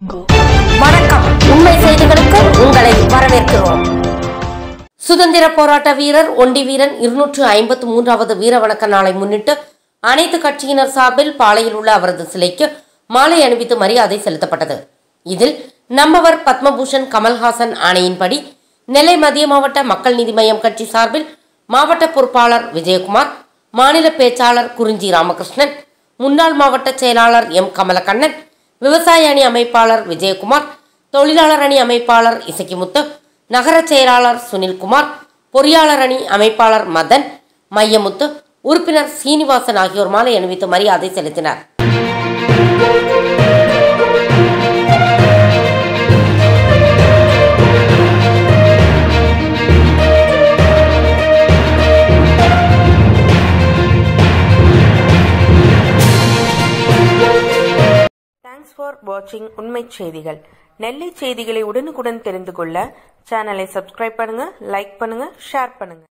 வணக்கம். உண்மை செய்திகளுக்கு உங்களை வரவேற்கிறோம். சுதந்திர போராட்ட வீரர் ஒண்டி வீரன் 253வது வீர வணக்க நாளை முன்னிட்டு அனைத்து கட்சியினர் சார்பில் பாளையில் உள்ள அவரது சிலைக்கு மாலை அணிவித்து மரியாதை செலுத்தப்பட்டது. இதில் நம்மவர் பத்மபூஷன் கமல்ஹாசன் ஆணையின்படி நெல்லை மத்திய மாவட்ட மக்கள் நீதி மய்யம் கட்சி சார்பில் மாவட்ட பொறுப்பாளர் விஜயகுமார், மாநில பேச்சாளர் குறிஞ்சி ராமகிருஷ்ணன், முன்னாள் மாவட்ட செயலாளர் எம் கமலக்கண்ணன், விவசாய அணி அமைப்பாளர் விஜயகுமார், தொழிலாளர் அணி அமைப்பாளர் இசக்கிமுத்து, நகர செயலாளர் சுனில்குமார், பொறியாளர் அணி அமைப்பாளர் மதன், மையமுத்து, உறுப்பினர் சீனிவாசன் ஆகியோர் மாலை அணிவித்து மரியாதை செலுத்தினர். தேங்க்ஸ் ஃபார் வாட்சிங் உண்மை செய்திகள். நெல்லை செய்திகளை உடனுக்குடன் தெரிந்து கொள்ள சேனலை சப்ஸ்கிரைப் பண்ணுங்க, லைக் பண்ணுங்க, ஷேர் பண்ணுங்க.